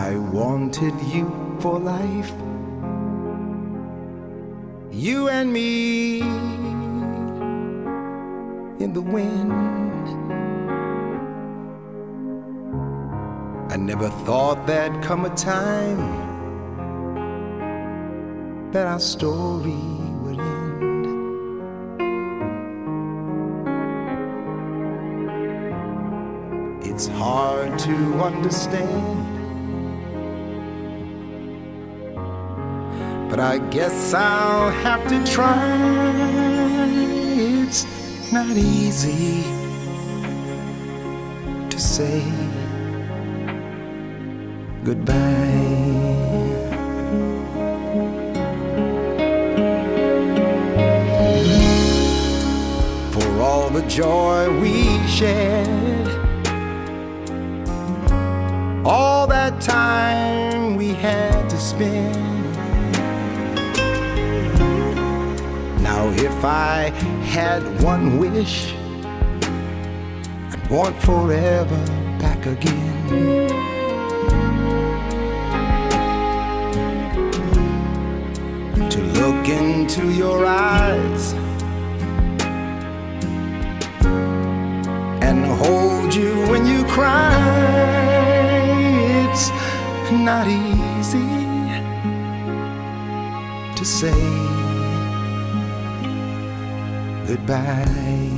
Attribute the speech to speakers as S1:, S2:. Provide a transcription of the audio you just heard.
S1: I wanted you for life, you and me in the wind. I never thought there'd come a time that our story would end. It's hard to understand, but I guess I'll have to try. It's not easy to say goodbye. For all the joy we shared, all that time we had to spend. Now if I had one wish, I'd want forever back again. To look into your eyes and hold you when you cry. It's not easy to say goodbye.